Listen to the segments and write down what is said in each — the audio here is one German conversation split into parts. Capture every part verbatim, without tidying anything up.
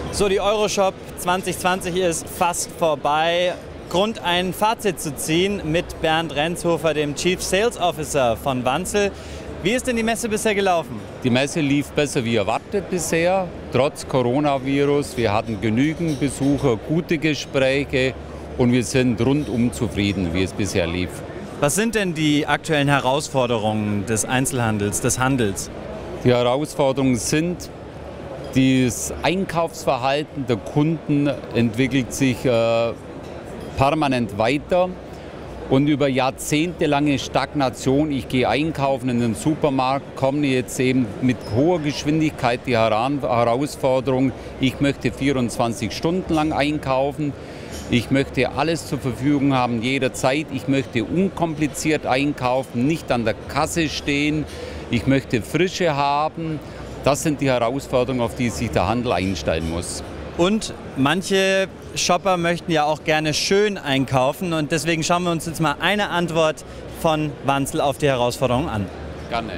So, die Euroshop zwanzig zwanzig ist fast vorbei. Grund, ein Fazit zu ziehen mit Bernd Rendshofer, dem Chief Sales Officer von Wanzel. Wie ist denn die Messe bisher gelaufen? Die Messe lief besser wie erwartet bisher, trotz Coronavirus. Wir hatten genügend Besucher, gute Gespräche und wir sind rundum zufrieden, wie es bisher lief. Was sind denn die aktuellen Herausforderungen des Einzelhandels, des Handels? Die Herausforderungen sind, das Einkaufsverhalten der Kunden entwickelt sich äh, permanent weiter. Und über jahrzehntelange Stagnation, ich gehe einkaufen in den Supermarkt, komme jetzt eben mit hoher Geschwindigkeit die Herausforderung, ich möchte vierundzwanzig Stunden lang einkaufen, ich möchte alles zur Verfügung haben jederzeit, ich möchte unkompliziert einkaufen, nicht an der Kasse stehen, ich möchte Frische haben. Das sind die Herausforderungen, auf die sich der Handel einstellen muss. Und manche Shopper möchten ja auch gerne schön einkaufen und deswegen schauen wir uns jetzt mal eine Antwort von Wanzel auf die Herausforderung an. Gerne.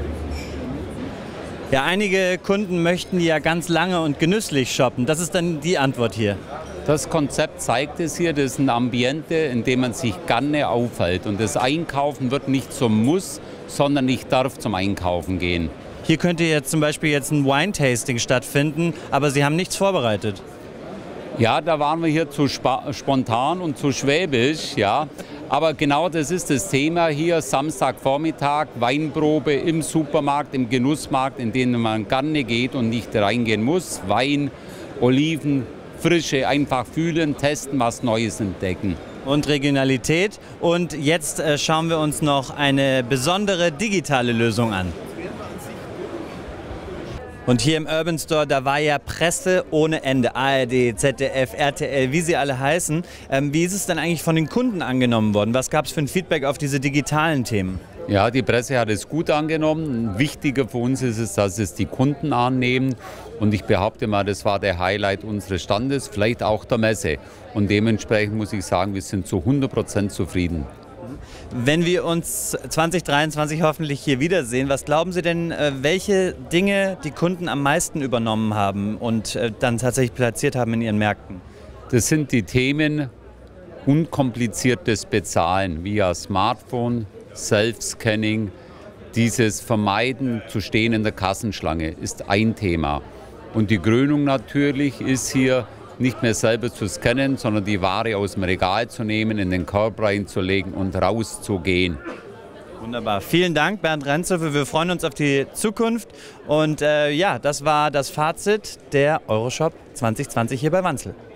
Ja, einige Kunden möchten ja ganz lange und genüsslich shoppen. Das ist dann die Antwort hier. Das Konzept zeigt es hier, das ist ein Ambiente, in dem man sich gerne aufhält. Und das Einkaufen wird nicht zum Muss, sondern ich darf zum Einkaufen gehen. Hier könnte jetzt zum Beispiel jetzt ein Wine-Tasting stattfinden, aber Sie haben nichts vorbereitet. Ja, da waren wir hier zu spontan und zu schwäbisch, ja. Aber genau das ist das Thema hier, Samstagvormittag, Weinprobe im Supermarkt, im Genussmarkt, in den man gerne geht und nicht reingehen muss. Wein, Oliven, Frische, einfach fühlen, testen, was Neues entdecken. Und Regionalität. Und jetzt äh, schauen wir uns noch eine besondere digitale Lösung an. Und hier im Urban Store, da war ja Presse ohne Ende. A R D, Z D F, R T L, wie sie alle heißen. Ähm, wie ist es denn eigentlich von den Kunden angenommen worden? Was gab es für ein Feedback auf diese digitalen Themen? Ja, die Presse hat es gut angenommen. Wichtiger für uns ist es, dass es die Kunden annehmen. Und ich behaupte mal, das war der Highlight unseres Standes, vielleicht auch der Messe. Und dementsprechend muss ich sagen, wir sind zu hundert Prozent zufrieden. Wenn wir uns zwanzig dreiundzwanzig hoffentlich hier wiedersehen, was glauben Sie denn, welche Dinge die Kunden am meisten übernommen haben und dann tatsächlich platziert haben in ihren Märkten? Das sind die Themen unkompliziertes Bezahlen via Smartphone, Self-Scanning, dieses Vermeiden zu stehen in der Kassenschlange ist ein Thema. Und die Krönung natürlich ist hier, nicht mehr selber zu scannen, sondern die Ware aus dem Regal zu nehmen, in den Korb reinzulegen und rauszugehen. Wunderbar. Vielen Dank, Bernd Rendshofer. Wir freuen uns auf die Zukunft. Und äh, ja, das war das Fazit der Euroshop zwanzig zwanzig hier bei Wanzel.